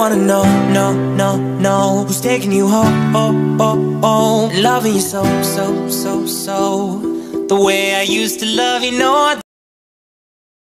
wanna know, no, no, no, who's taking you home, oh, oh, oh, loving you so, so, so, so, the way I used to love you, know